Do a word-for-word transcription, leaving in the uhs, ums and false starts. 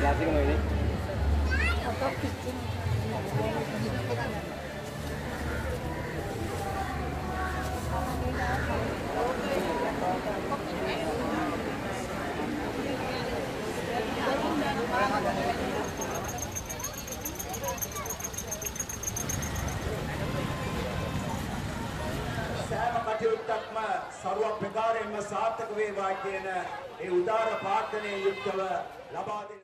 Class එකම වෙන්නේ. සෑම කටයුත්තක්ම සරුව ප්‍රකාරයෙන්ම සාර්ථක වේවා කියන ඒ උදාර ප්‍රාර්ථනාවේ යුක්තව ලබා දෙන